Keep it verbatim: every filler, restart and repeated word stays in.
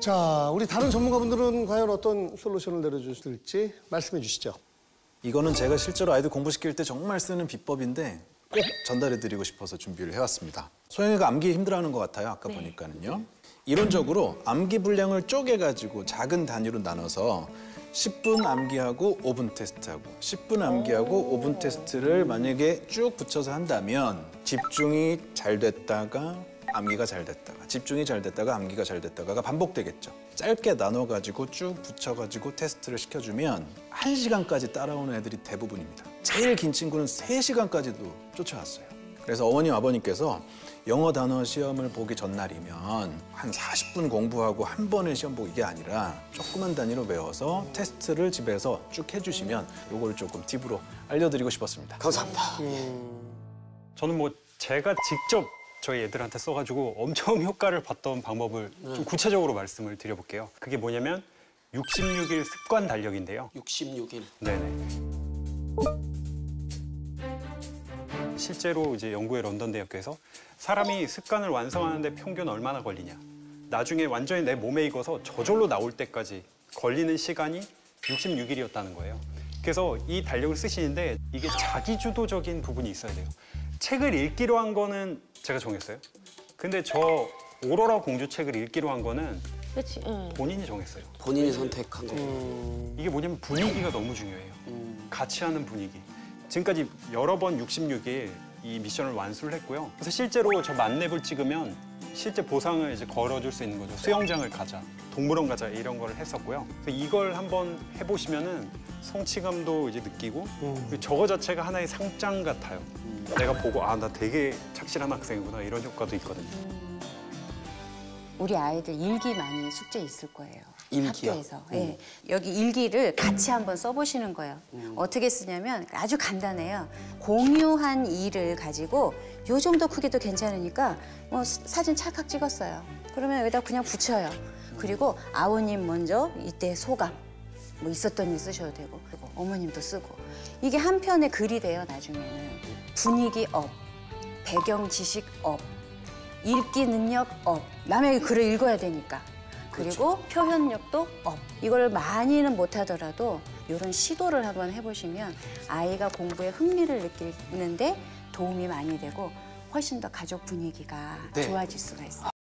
자, 우리 다른 전문가분들은 과연 어떤 솔루션을 내려주실지 말씀해 주시죠. 이거는 제가 실제로 아이들 공부시킬 때 정말 쓰는 비법인데 꼭 전달해드리고 싶어서 준비를 해왔습니다. 소영이가 암기 힘들어하는 것 같아요, 아까 네. 보니까는요. 이론적으로 암기 분량을 쪼개가지고 작은 단위로 나눠서 십 분 암기하고 오 분 테스트하고 십 분 암기하고 오 분 테스트를 만약에 쭉 붙여서 한다면 집중이 잘 됐다가 암기가 잘 됐다가 집중이 잘 됐다가 암기가 잘 됐다가가 반복되겠죠. 짧게 나눠가지고 쭉 붙여가지고 테스트를 시켜주면 한 시간까지 따라오는 애들이 대부분입니다. 제일 긴 친구는 세 시간까지도 쫓아왔어요. 그래서 어머님, 아버님께서 영어 단어 시험을 보기 전날이면 한 사십 분 공부하고 한 번에 시험 보기 이게 아니라 조그만 단위로 외워서 테스트를 집에서 쭉 해주시면 요걸 조금 팁으로 알려드리고 싶었습니다. 감사합니다. 음... 저는 뭐 제가 직접 저희 애들한테 써가지고 엄청 효과를 봤던 방법을 네. 좀 구체적으로 말씀을 드려볼게요. 그게 뭐냐면 육십육 일 습관 달력인데요. 육십육 일? 네네. 실제로 이제 영국의 런던 대학교에서 사람이 습관을 완성하는데 평균 얼마나 걸리냐. 나중에 완전히 내 몸에 익어서 저절로 나올 때까지 걸리는 시간이 육십육 일이었다는 거예요. 그래서 이 달력을 쓰시는데 이게 자기주도적인 부분이 있어야 돼요. 책을 읽기로 한 거는 제가 정했어요. 근데 저 오로라 공주 책을 읽기로 한 거는 그치, 응. 본인이 정했어요. 본인이 선택한 거고. 음... 이게 뭐냐면 분위기가 너무 중요해요. 음... 같이 하는 분위기. 지금까지 여러 번 육십육 일 이 미션을 완수를 했고요. 그래서 실제로 저 만렙을 찍으면 실제 보상을 이제 걸어줄 수 있는 거죠. 수영장을 가자, 동물원 가자 이런 거를 했었고요. 그래서 이걸 한번 해보시면은 성취감도 이제 느끼고 음. 저거 자체가 하나의 상장 같아요. 음. 내가 보고 아, 나 되게 착실한 학생이구나 이런 효과도 있거든요. 음. 우리 아이들 일기 많이 숙제 있을 거예요. 일기요? 학교에서. 음. 네. 여기 일기를 같이 한번 써보시는 거예요. 음. 어떻게 쓰냐면 아주 간단해요. 공유한 일을 가지고 요 정도 크기도 괜찮으니까 뭐 사진 찰칵 찍었어요. 그러면 여기다 그냥 붙여요. 음. 그리고 아버님 먼저 이때 소감 뭐 있었던 일 쓰셔도 되고 그리고 어머님도 쓰고 이게 한 편의 글이 돼요. 나중에는 분위기 업, 배경 지식 업, 읽기 능력 업. 남의 글을 읽어야 되니까. 그리고 그렇죠. 표현력도 업. 이걸 많이는 못하더라도 이런 시도를 한번 해보시면 아이가 공부에 흥미를 느끼는데 도움이 많이 되고 훨씬 더 가족 분위기가 네. 좋아질 수가 있어요.